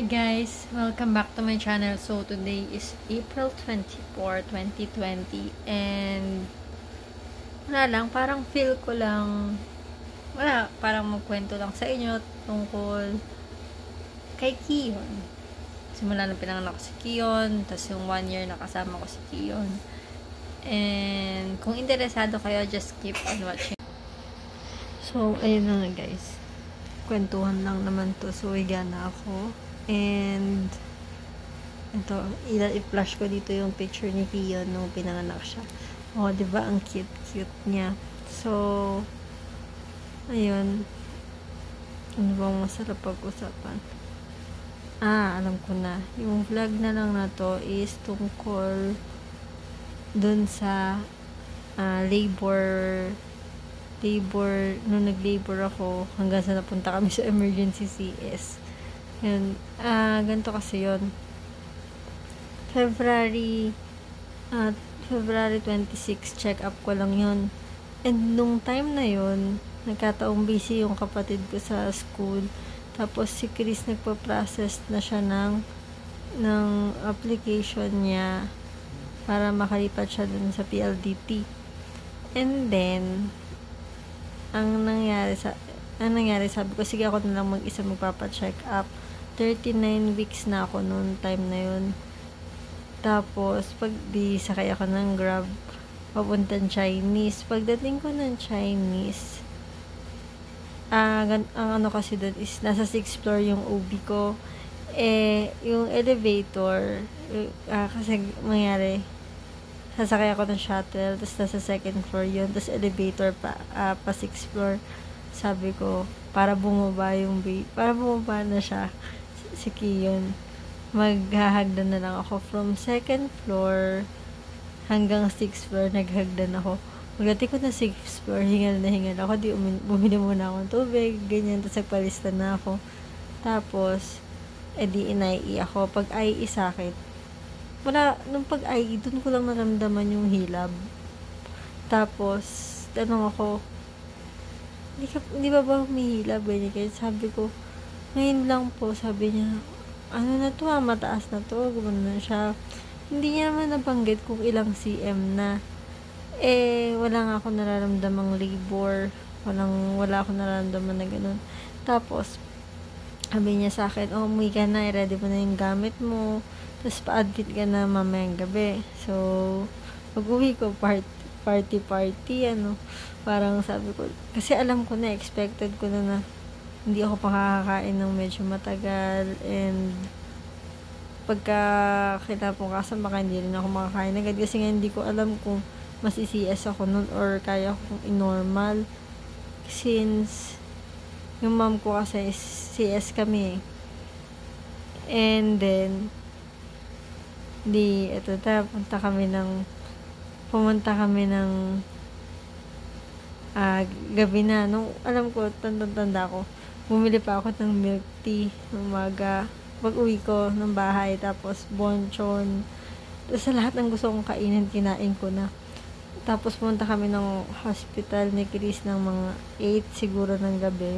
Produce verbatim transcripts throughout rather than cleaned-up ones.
Hey guys, welcome back to my channel. So today is April twenty-fourth, twenty twenty, and wala lang, parang feel ko lang wala, parang magkwento lang sa inyo tungkol kay Kiyon. Simula nang pinanganak ko si Kiyon, tapos yung one year nakasama ko si Kiyon. And kung interesado kayo, just keep on watching. So, ayun na nga guys. Kwentuhan lang naman to. So, higa na ako. And ito, i-flash ko dito yung picture ni Kiyon nung pinanganak siya. Oh, 'di ba ang cute-cute niya. So, ayun. Ano bang masarap pag-usapan? Ah, alam ko na. Yung vlog na lang na to is tungkol dun sa uh, labor labor, nung nag-labor ako hanggang sa napunta kami sa emergency C S. Yun, ah, uh, ganito kasi yun. February, uh, February twenty-sixth, check up ko lang yun. And nung time na yun, nagkataong busy yung kapatid ko sa school. Tapos si Chris nagpa-process na siya ng, ng application niya para makalipat siya dun sa P L D T. And then, ang nangyari sa ang nangyari sabi ko sige ako na lang mag-isa magpapa-check up. thirty-nine weeks na ako noon time na yun. Tapos pag di sakay ako ng Grab papuntang Chinese. Pagdating ko ng Chinese, ah uh, ang ano kasi doon is nasa sixth floor yung O B ko. Eh yung elevator uh, kasi mangyari sasakay ako ng shuttle, tapos nasa second floor yun, tapos elevator pa, uh, pa sixth floor. Sabi ko, para bumaba yung baby, para bumaba na siya, si Kiyon, maghahagdan na lang ako from second floor hanggang sixth floor, naghagdan ako. Pagdating ko na sixth floor, hingal na hingal ako, di umin, bumili muna akong tubig, ganyan, tapos nagpalista na ako. Tapos, edi inai ako. Pag I E sakit, wala, nung pag-I E, dun ko lang naramdaman yung hilab. Tapos, tanong ako, hindi, ka, hindi ba ba humihilab? Eh? Kaya sabi ko, ngayon lang po, sabi niya, ano na to ah, mataas na to, gumano na siya. Hindi niya naman nabanggit kung ilang cm na. Eh, wala nga ako nararamdamang labor. Walang, wala ako nararamdaman na ganun. Tapos, sabi niya sa akin, oh, umuwi ka na, i-ready mo na yung gamit mo. Tapos pa-admit ka na mamayang gabi. So, pag-uwi ko, party, party, party, ano, parang sabi ko, kasi alam ko na, expected ko na na, hindi ako makakakain ng medyo matagal, and pagka kinabukasan, baka hindi rin ako makakain agad, kasi nga hindi ko alam kung mas-C S ako nun, or kaya kong i-normal, since, yung mom ko kasi C S kami, and then, di, eto ta, punta kami ng, pumunta kami ng, ah, uh, gabi na, nung, alam ko, tanda-tanda ko, bumili pa ako ng milk tea, ng umaga, pag uwi ko ng bahay, tapos bonchon, tapos sa lahat ng gusto kong kainin, kinain ko na. Tapos pumunta kami ng hospital ni Chris ng mga eight siguro ng gabi.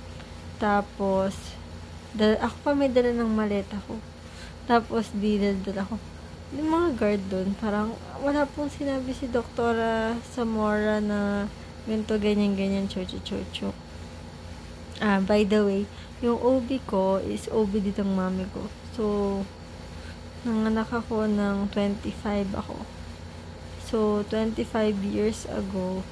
Tapos, dal- ako pa may dala ng maleta ko. Tapos, di dala ko. Yung mga guard doon, parang wala pong sinabi si Doktora Zamora na ganito, ganyan, ganyan, chocho-chocho. Ah, by the way, yung O B ko is O B dito ng mami ko. So, nanganak ako ng twenty-five ako. So, twenty-five years ago,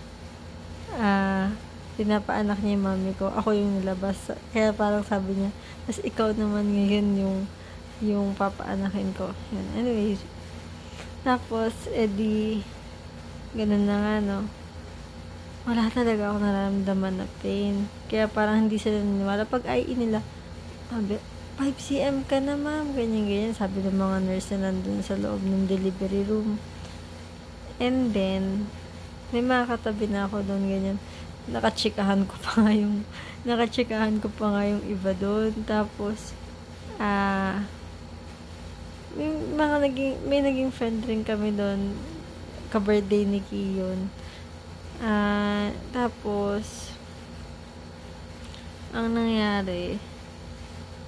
ah, pinapaanak niya yung mami ko. Ako yung nilabas. Kaya parang sabi niya, tas ikaw naman ngayon yung yung papaanakin ko. Yan. Anyways, tapos, edi, ganun na nga, no. Wala talaga ako nararamdaman na pain. Kaya parang hindi sila naniwala. Pag I E nila, sabi, five centimeters ka na, ma'am. Ganyan-ganyan. Sabi ng mga nurse na nandun sa loob ng delivery room. And then, may mga katabi na ako doon, ganyan. Nakachikahan ko pa nga yung, nakachikahan ko pa nga yung iba doon. Tapos, ah, uh, may mga naging, may naging friend rin kami doon, ka-birthday ni Kiyon. Ah, uh, tapos, ang nangyari,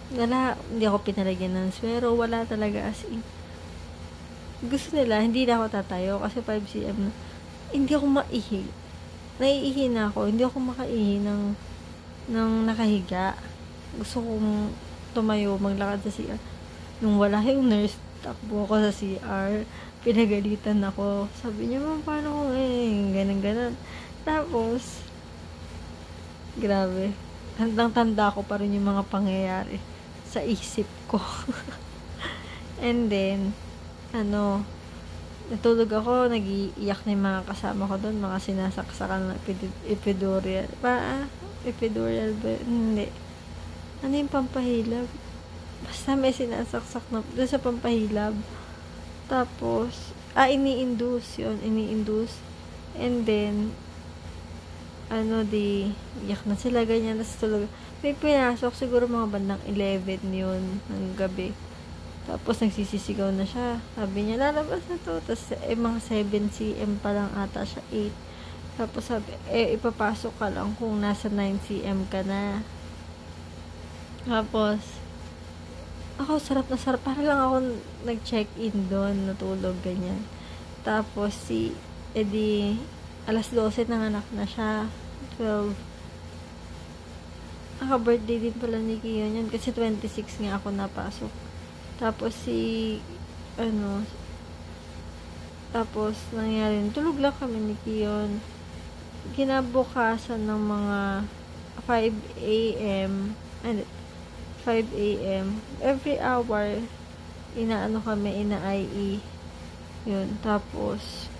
wala, hindi ako pinalagyan ng swero, wala talaga as in. Gusto nila, hindi na ako tatayo kasi five centimeters na. Hindi ako maihi. Naiihi na ako, hindi ako makaihi ng, ng nakahiga. Gusto kong tumayo, maglakad sa C R. Nung wala yung nurse, takbo ako sa C R. Pinagalitan ako. Sabi niya, ma'am, paano ko eh, ganun-ganun. Tapos, grabe. Tandang-tanda ko pa rin yung mga pangyayari sa isip ko. And then, ano, natulog ako, nag-iiyak na yung mga kasama ko doon, mga sinasaksakan na epidural. Pa, epidural ba? Hindi. Ano yung pampahilab? Basta may sinasaksak na, doon sa pampahilab. Tapos, ah, ini-induce yun, ini-induce. And then, ano, di, iyak na sila, ganyan, tapos tulog. May pinasok, siguro mga bandang eleven yun, ng gabi. Tapos, nagsisisigaw na siya. Sabi niya, lalabas na to. Tapos, eh, mga seven centimeters pa lang ata siya, eight. Tapos, sabi, eh, ipapasok ka lang kung nasa nine centimeters ka na. Tapos, ako, sarap na sarap. Para lang ako nag-check-in doon, natulog, ganyan. Tapos, si, edi, alas dose nanganak na siya. twelve. Naka-birthday din pala ni Kiyon yun. Kasi twenty-six nga ako napasok. Tapos si, ano, tapos nangyari, tulog lang kami ni Kiyon. Kinabukasan ng mga five a.m. and five a.m. Every hour, inaano kami, ina-I E. Yun. Tapos,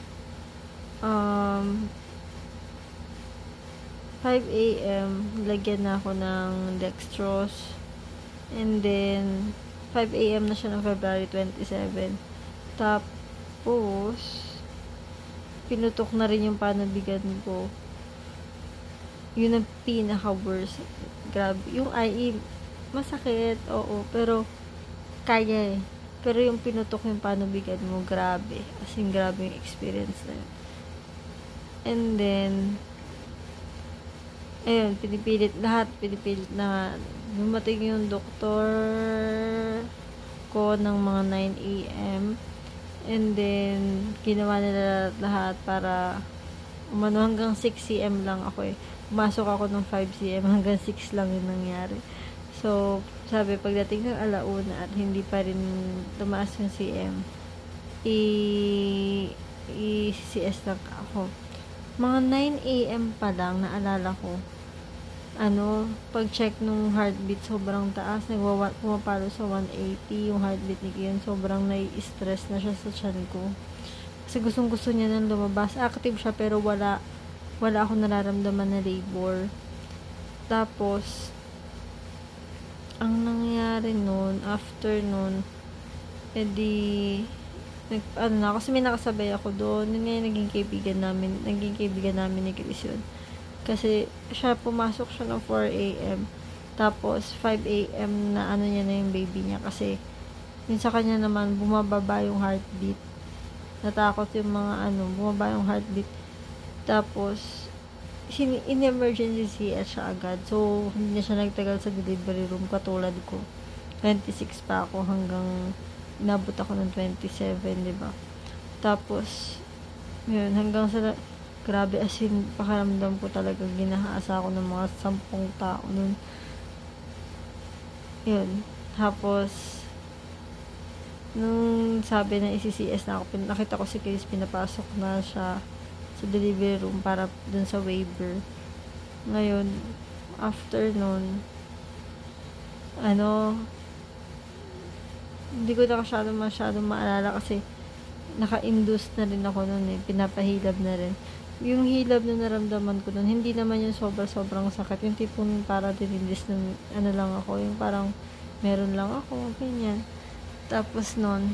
um, five a.m. lagyan na ako ng dextrose. And then, five a.m. na siya ng February twenty-seven. Tapos, pinutok na rin yung panabigan ko. Yun ang pinaka-worst. Grabe. Yung I E, masakit, oo. Pero, kaya eh. Pero yung pinutok yung panabigan mo, grabe. As in, grabe yung experience na yun. And then, ayun, pinipilit, lahat pinipilit na dumating yung doktor ko ng mga nine a.m. And then, ginawa nila lahat para umano hanggang six centimeters lang ako eh. Pumasok ako ng five centimeters, hanggang six lang yung nangyari. So, sabi, pagdating ng alauna at hindi pa rin tumaas yung C M, i- i-C S lang ako. Mga nine a.m. pa lang, naalala ko, ano, pag-check nung heartbeat, sobrang taas, nagwawa, pumapalo sa one eighty, yung heartbeat ni Kian, sobrang nai-stress na siya sa tiyan ko. Kasi gustong gusto niya nang lumabas. Active siya, pero wala, wala akong nararamdaman na labor. Tapos, ang nangyari nun, after nun, edi, nag, ano na, kasi may nakasabay ako doon. Yun nga yung naging kaibigan namin, naging kaibigan namin ni Chris yun. Kasi, siya, pumasok siya ng four a.m. Tapos, five a.m. na ano niya na yung baby niya. Kasi, yun sa kanya naman, bumababa yung heartbeat. Natakot yung mga ano, bumaba yung heartbeat. Tapos, in-emergency C S siya agad. So, hindi na siya nagtagal sa delivery room katulad ko. twenty-six pa ako hanggang inabot ako ng twenty-seven, diba? Tapos, yun, hanggang sa, grabe, as in, pakaramdam ko talaga, ginahasa ako ng mga sampung tao nun. Yun. Tapos, nung sabi na i-C S na ako, nakita ko si Chris, pinapasok na siya sa delivery room para dun sa waiver. Ngayon, after nun, ano, hindi ko na masyado masyado maalala kasi naka-induce na rin ako nun eh. Pinapahilab na rin. Yung hilab na naramdaman ko nun, hindi naman yung sobra-sobrang sakit. Yung tipong para dinilis ng ano lang ako. Yung parang meron lang ako. Ganyan. Tapos nun,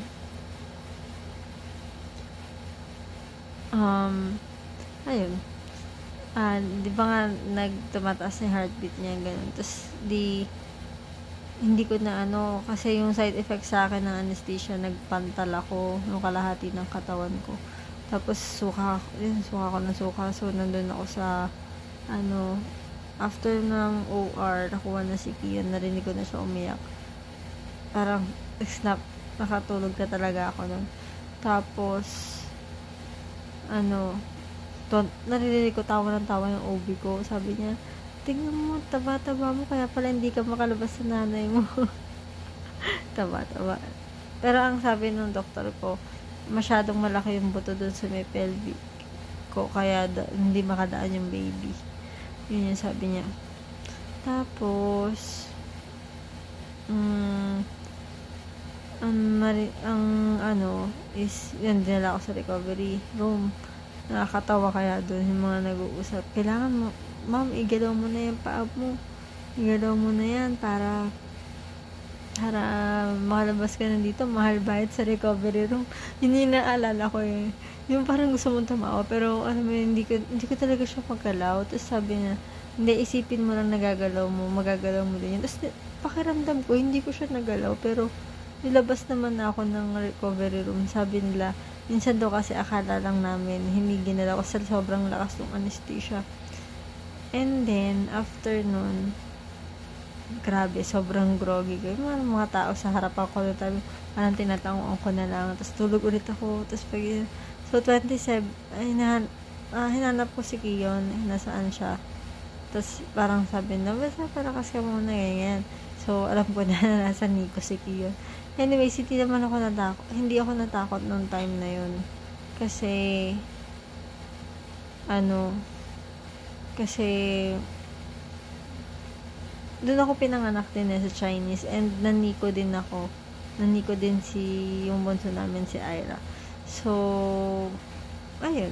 um, ayun. Ah, di ba nga nagtumataas yung heartbeat niya, ganun. Tapos, di, hindi ko na ano, kasi yung side effect sa akin ng anesthesia, nagpantal ako yung kalahati ng katawan ko. Tapos suka, yun, suka ko ng suka. So, nandun ako sa, ano, after ng O R, nakuha na si Kian, narinig ko na siya umiyak. Parang, snap, nakatulog na talaga ako nun. Tapos, ano, to, narinig ko tawa ng tawa yung O B ko. Sabi niya, tingnan mo, taba-taba mo, kaya pala hindi ka makalabas sa nanay mo. Taba-taba. Pero ang sabi ng doktor ko, masyadong malaki yung buto dun sa may pelvic ko, kaya da, hindi makadaan yung baby. Yun yung sabi niya. Tapos, um, ang, mari- ang ano, is, yan, dinala ako sa recovery room. Nakakatawa kaya doon yung mga nag-uusap. Kailangan mo, ma'am, igalaw mo na yung paa mo. Igalaw mo na yan para para makalabas ka na dito. Mahal bayad sa recovery room. Yun yung naalala ko eh. Yung parang gusto mong tumawa. Pero ano mo, hindi ko, hindi ko talaga siya pagkalaw. Tapos sabi niya, hindi, isipin mo lang nagagalaw mo. Magagalaw mo din yun. Tapos pakiramdam ko, hindi ko siya nagalaw. Pero nilabas naman na ako ng recovery room. Sabi nila, minsan daw kasi akala lang namin, hindi ginalaw kasi sobrang lakas ng anesthesia. And then, after nun, grabe, sobrang groggy ko. Yung mga, mga tao sa harapan ko, tabi, parang tinatanguan ko na lang. Tapos tulog ulit ako. Tapos pag, so, twenty-seven, ay, hinahan, ah, hinanap ko si Kion, nasaan siya. Tapos parang sabi na, basta para kasi muna ganyan. So, alam ko na nasa Nico si Kion. Anyway, hindi naman ako natakot. Hindi ako natakot nung time na yun. Kasi, ano, kasi, doon ako pinanganak din eh, sa Chinese. And, naniko din ako. Naniko din si, yung bunso namin, si Ira. So, ayun.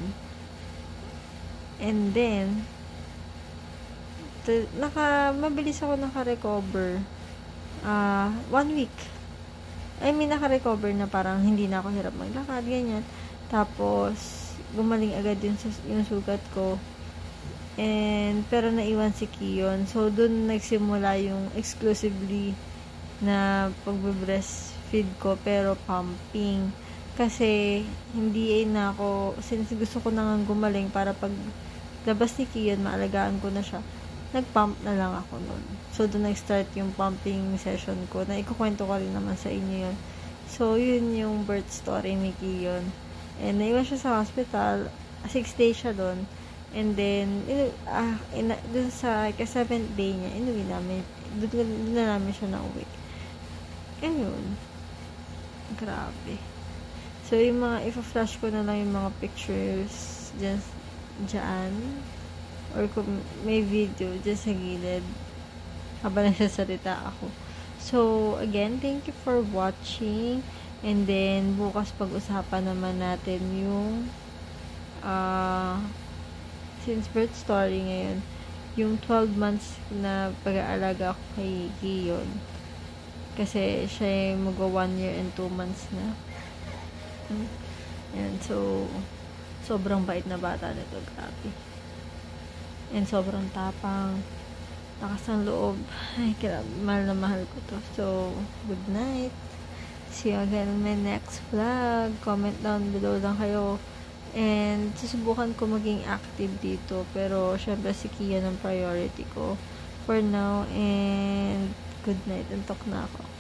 And then, to, naka, mabilis ako naka-recover. Ah, uh, one week. I mean, naka-recover na parang hindi na ako hirap maglakad, ganyan. Tapos, gumaling agad yung, yung sugat ko. And, pero naiwan si Kion. So, dun nagsimula yung exclusively na pagbe-breastfeed ko, pero pumping. Kasi, hindi na ako, since gusto ko nang gumaling para pag labas ni Kion, maalagaan ko na siya. Nag-pump na lang ako nun. So, doon nag-start yung pumping session ko. Na ikukwento ko rin naman sa inyo yun. So, yun yung birth story ni Kion. And, naiwan siya sa hospital. Six days siya doon. And then, inu ah, ina doon sa ka-seventh day niya, inuwi namin. Doon, doon na namin siya nauwi. Ayun. Grabe. So, yung mga, ipa-flash ko na lang yung mga pictures dyan, dyan. Or kung may video dyan sa gilid habang nagsasalita ako. So, again, thank you for watching. And then, bukas pag-usapan naman natin yung uh, since birth story ngayon, yung twelve months na pag-aalaga ko kay Kion. Kasi siya yung mag one year and two months na. And so, sobrang bait na bata nito. Grabe. And sobrang tapang, lakas ng loob. Ay, kaya mahal na mahal ko to. So, good night. See you again in my next vlog. Comment down below lang kayo. And, susubukan ko maging active dito. Pero, syempre, si Kian ang priority ko for now. And, good night. Antok na ako.